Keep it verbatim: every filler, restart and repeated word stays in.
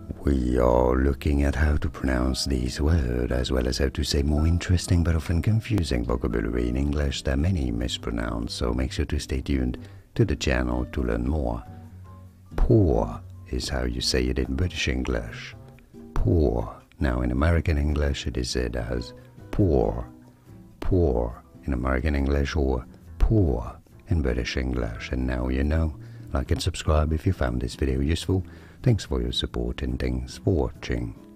We are looking at how to pronounce these words, as well as how to say more interesting but often confusing vocabulary in English that many mispronounce, so make sure to stay tuned to the channel to learn more. Poor is how you say it in British English. Poor. Now in American English it is said as poor. Poor in American English, or poor in British English. And now you know. Like and subscribe if you found this video useful. Thanks for your support and thanks for watching.